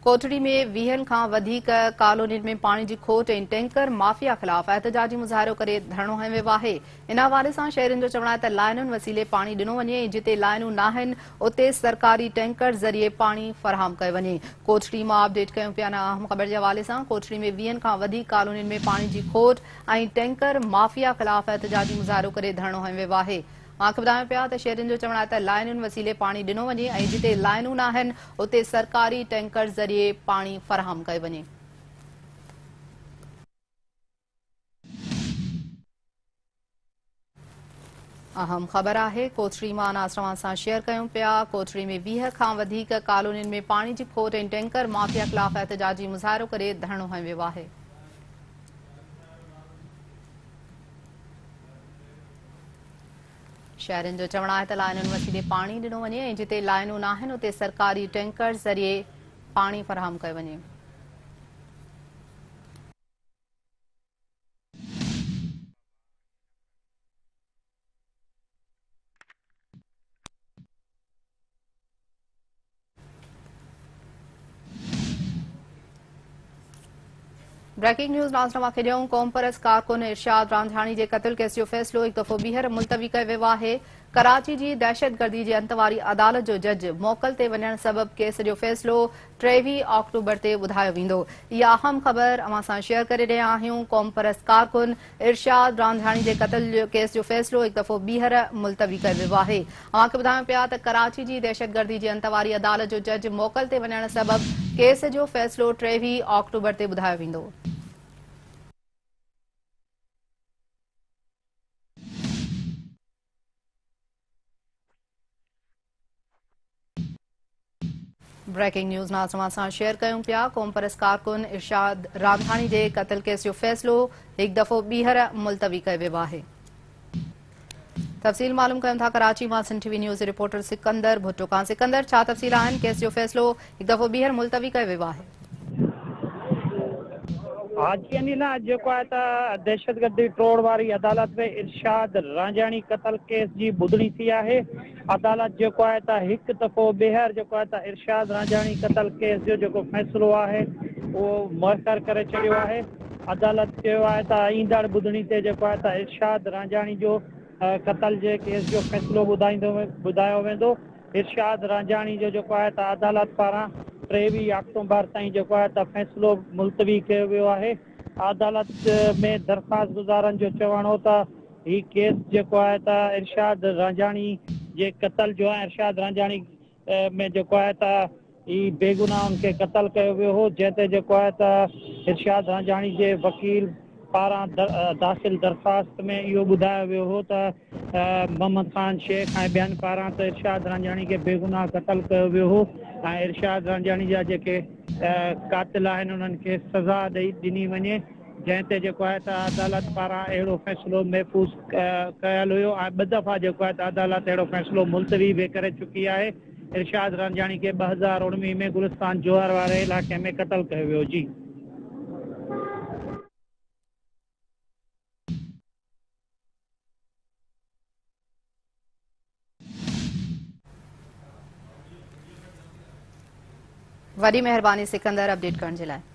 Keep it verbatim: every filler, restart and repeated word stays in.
कोटड़ी में वीहनि खां वधीक कॉलोनियुनि में पाणी जी खोट ऐं टैंकर माफ़िया ख़िलाफ़ एहतजाजी मुज़ाहिरो करे धरणो हंयो वियो आहे। इन हवाले सां शहरियुनि जो चवणु आहे त लाइनुनि वसीले पाणी ॾिनो वञे ऐं जिते लाइनूं नाहिनि उते सरकारी टैंकर ज़रिए पाणी फ़राहम कयो वञे। कोटड़ी मां अपडेट कयूं पिया न अहम ख़बर जे हवाले सां। कोटड़ी में वीहनि खां वधीक कॉलोनियुनि में पाणी जी खोट ऐं टैंकर माफ़िया ख़िलाफ़ एहतजाजी मुज़ाहिरो करे धरणो हंयो वियो आहे। आंख ॿुधायूं पिया त शहरियुनि जो चवणु आहे त लाइनुनि वसीले पाणी ॾिनो वञे ऐं जिते लाइनूं नाहिनि उते सरकारी टैंकर ज़रिए पाणी फ़राहम कयो वञे। अहम ख़बर आहे कोटड़ी मां नासरवां सां शेयर कयूं पिया। कोटड़ी में वीह खां वधीक कॉलोनियुनि में पाणी जी खोट ऐं टैंकर माफ़िया ख़िलाफ़ एहतजाजी मुज़ाहिरो करे धरणो हंयो वियो आहे। शहरियुनि जो चवणु आहे त लाइनुनि वसीले पाणी ॾिनो वञे ऐं जिते लाइनूं नाहिनि उते सरकारी टैंकर ज़रिए पाणी फ़राहम कयो वञे। ब्रेकिंग न्यूज़ नाज़रन खे ॾियूं। क़ौम परस्त कारकुन इरशाद रांझानी जे क़त्ल केस जो फ़ैसिलो हिकु दफ़ो ॿीहर मुलतवी कयो वियो आहे। कराची जी दहशतगर्दी जे अंत वारी अदालत जो जज मोकल ते वञण सबबि केस जो फ़ैसिलो टेवीह ऑक्टोबर ते ॿुधायो वेंदो। इहा अहम ख़बर अवां सां शेयर करे रहिया आहियूं। क़ौम परस्त कारकुन इरशाद रांझानी जे क़त्ल केस जो फ़ैसिलो हिकु दफ़ो ॿीहर मुलतवी कयो वियो आहे। अवां खे ॿुधायूं पिया त कराची जी दहशतगर्दी जे अंत वारी अदालत जो जज मोकल ते वञण सबबि केस जो फ़ैसिलो टेवीह ऑक्टोबर ते ॿुधायो वेंदो। ब्रेकिंग न्यूज़ नाज़रन सां शेयर कयूं पिया। क़ौम परस्त कारकुन इरशाद रांझानी जे क़त्ल केस जो फ़ैसिलो हिकु दफ़ो ॿीहर मुलतवी कयो वियो आहे। तफ़सील मालूम कयूं था कराची मां Sindh TV news reporter Sikandar Bhutto Khan. Sikandar, छा तफ़सील आहिनि? केस जो फ़ैसिलो हिकु दफ़ो ॿीहर मुलतवी कयो वियो आहे। हाजी अनिला जेको आहे त दहशतगर्दी ट्रोड़ वारी अदालत में इरशाद रांझानी क़त्ल केस जी ॿुधणी थी आहे। अदालत जेको आहे त हिकु दफ़ो ॿीहर जेको आहे त इरशाद रांझानी क़त्ल केस जो जेको फ़ैसिलो आहे उहो मुयसर करे छॾियो आहे। अदालत चयो आहे त ईंदड़ ॿुधणी ते जेको आहे त इरशाद रांझानी जो क़त्ल जे केस जो फ़ैसिलो ॿुधाईंदो ॿुधायो वेंदो। इरशाद रांझानी जो जेको आहे त अदालत पारां टेवीह अक्टूबर ताईं जेको आहे त फ़ैसिलो मुलतवी कयो वियो आहे। अदालत में दरख़्वास्त गुज़ारनि जो चवणु हो त ही केस जेको आहे त इरशाद रांझानी जे क़त्ल जो आहे। इरशाद रांझानी में जेको आहे त ही बेगुनाहनि खे क़त्ल कयो वियो हो, जंहिं ते जेको आहे त इरशाद रांझानी जे वकील पारां दाख़िल दरख़्वास्त में इहो ॿुधायो वियो हो त मोहम्मद ख़ान शेख ऐं ॿियनि पारां त इरशाद रांझानी खे बेगुनाह क़त्ल कयो वियो हो ऐं इरशाद रांझानी जा जेके कातिल आहिनि उन्हनि खे सज़ा ॾेई ॾिनी वञे, जंहिं ते जेको आहे त अदालत पारां अहिड़ो फ़ैसिलो महफ़ूज़ कयल हुयो ऐं ॿ दफ़ा जेको आहे त अदालत अहिड़ो फ़ैसिलो मुलतवी बि करे चुकी आहे। इरशाद रांझानी खे ॿ हज़ार उणिवीह में गुलिस्तान जोहर वारे इलाइक़े में क़त्ल कयो वियो। जी वॾी महिरबानी सिकंदर अपडेट करण जे लाइ।